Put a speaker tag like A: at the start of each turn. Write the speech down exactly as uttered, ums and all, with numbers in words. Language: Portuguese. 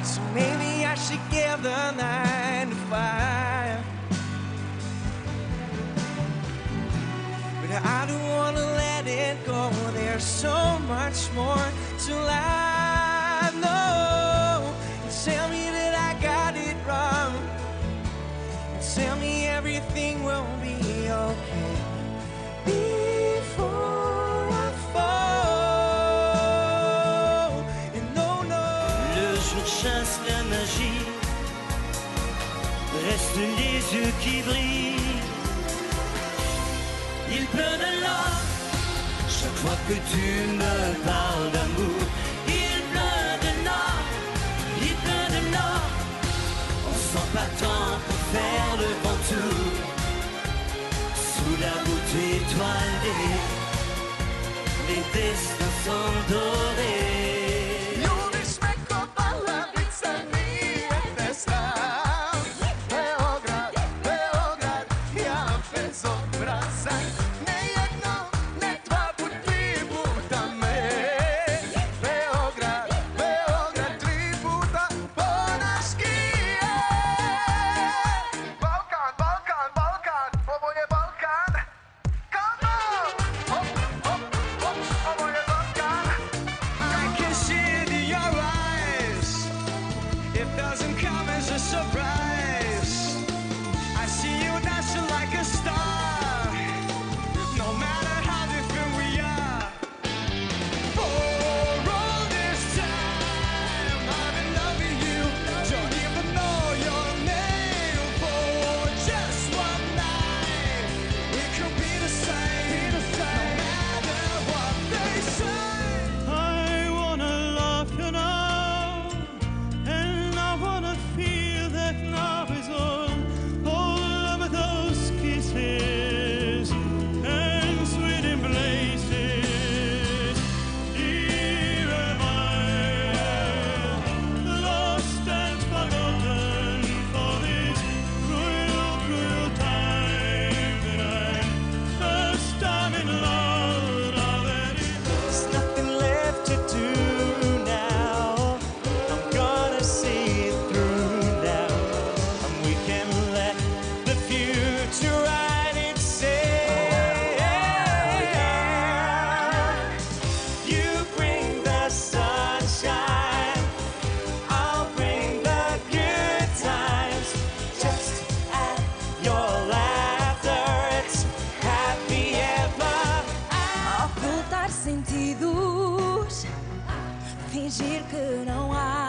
A: So maybe I should give the nine to five. But I don't wanna let it go. There's so much more to life. No, tell me that I got it wrong. Tell me everything will be okay before I fall. And no, no.
B: Le jour chasse la magie, restent les yeux qui brillent. Il pleut de l'or chaque fois que tu me parles d'amour. Il pleut de nord, il pleut de nord. On sent pas tant pour faire le ventour. Sous la voûte étoilée, les destins sont dorés.
C: Sentidos, fingir que não há.